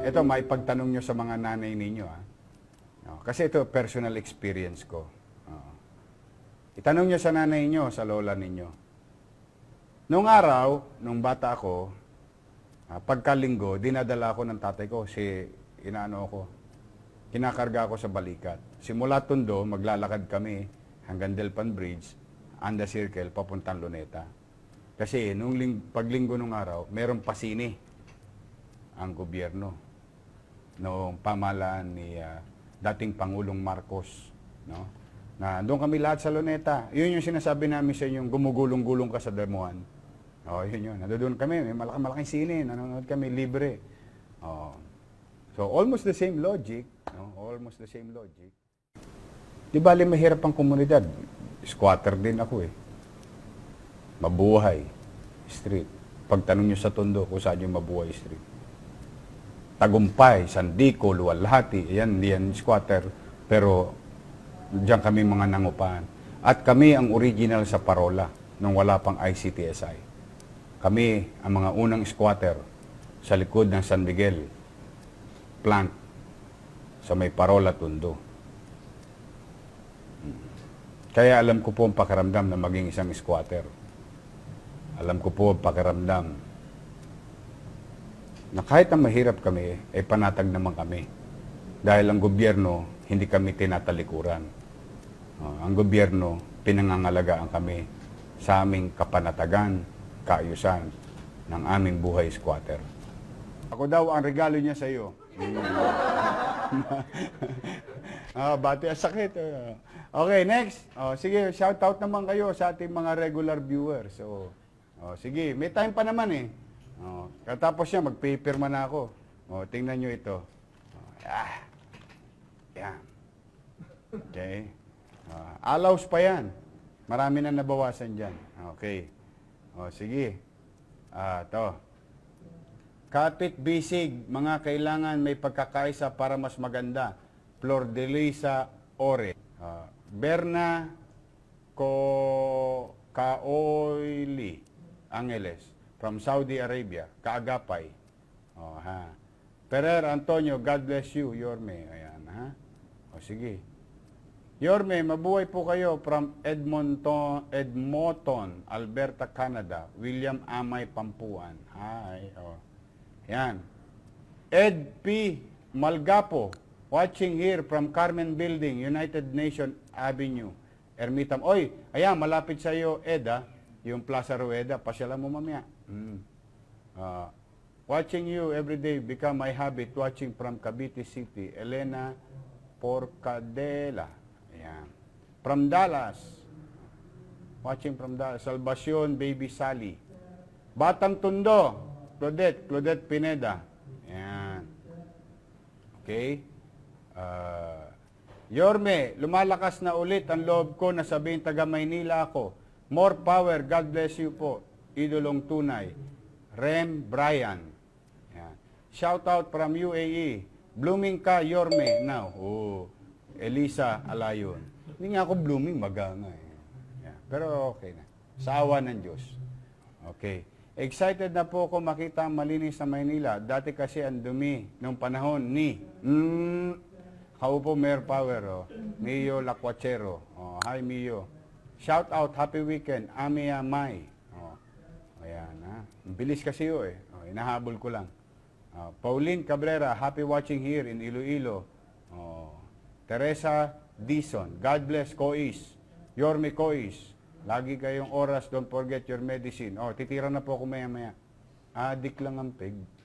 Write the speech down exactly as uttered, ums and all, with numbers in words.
ito, maipagtanong nyo sa mga nanay ninyo. Ah. No, kasi ito, personal experience ko. Oh. Itanong nyo sa nanay nyo, sa lola ninyo. Noong araw, nung bata ako, ah, pagkalinggo, dinadala ako ng tatay ko. Si, inaano ako, kinakarga ako sa balikat. Simula Tondo, maglalakad kami hanggang Delpan Bridge, Anda Circle, papuntang Luneta. Kasi nung ling, paglinggo nung araw, merong pasini ang gobyerno noong pamahalaan ni uh, dating Pangulong Marcos, no? Na doon kami lahat sa Luneta. Yun yung sinasabi namin sa inyo, gumugulong-gulong ka sa damuhan. Oh, yun yun. Nandoon kami, may malaki malaking sine, nanonood kami libre. Oh. So almost the same logic, no? Almost the same logic. Di bali mahirap ang komunidad. Squatter din ako eh. Mabuhay street. Pagtanong nyo sa Tondo kung saan yung Mabuhay street. Tagumpay, Sandico, Luwalhati, yan, yan squatter. Pero diyan kami mga nangupahan. At kami ang original sa Parola nung wala pang I C T S I. Kami ang mga unang squatter sa likod ng San Miguel plant sa may Parola, Tondo. Kaya alam ko po ang pakiramdam na maging isang squatter. Alam ko po ang pakiramdam na kahit na mahirap kami, ay panatag naman kami. Dahil ang gobyerno, hindi kami tinatalikuran. Uh, ang gobyerno, pinangangalagaan kami sa aming kapanatagan, kaayusan ng aming buhay squatter. Ako daw ang regalo niya sa iyo. Ah, bati ang sakit. Okay, next. Oh, sige, shout out naman kayo sa ating mga regular viewers. So, oh, sige, may time pa naman eh. Oh, katapos niya, magpipirma na ako. Oh, tingnan nyo ito. Oh, ah, yan. Okay. Uh, allows pa yan. Marami na nabawasan dyan. Okay. Oh, sige. Ah, to. Kapit bisig, mga kailangan may pagkakaisa para mas maganda. Flor de Lisa Ore. Uh, Berna Ko Kaoili Angeles from Saudi Arabia. Kaagapay. Oh, ha. Perer Antonio, God bless you, Yorme. Ayan, ha. O, sige. Yorme, mabuhay po kayo from Edmonton, Edmonton, Alberta, Canada. William Amay Pampuan. Hi. Oh. Yan. Ed P. Malgapo, watching here from Carmen Building, United Nations Avenue, Ermitam. Oy, ayan, malapit sa iyo, Ed, ha? Yung Plaza Rueda. Pasyalan mo mamaya. Mm. Uh, watching you every day become my habit, watching from Cavite City. Elena Porcadela. Ayan. From Dallas. Watching from Dallas. Salvacion, Baby Sally. Batang Tondo. Claudette, Claudette Pineda. Ayan. Okay. Uh, Yorme, lumalakas na ulit ang loob ko na sabihin taga Maynila ako. More power, God bless you po. Idolong tunay. Rem Brian. Ayan. Shout out from U A E. Blooming ka, Yorme. Now, oh, Elisa Alayon. Hindi nga ako blooming, maganga eh. Ayan. Pero okay na. Sa awa ng Diyos. Okay. Excited na po ako makita ang malinis sa Maynila. Dati kasi ang dumi nung panahon ni mm, Kaupo Mayor Power, oh. Mio Lacuachero. Oh, hi Mio. Shout out, happy weekend. Amia May. Oh, ayan, ha. Bilis kasi yun eh. Oh, inahabol ko lang. Oh, Pauline Cabrera, happy watching here in Iloilo. Oh, Teresa Dison, God bless Cois. Yorme Cois. Lagi kayong oras, don't forget your medicine. Oh, titira na po ako maya-maya. Adik lang ang pig.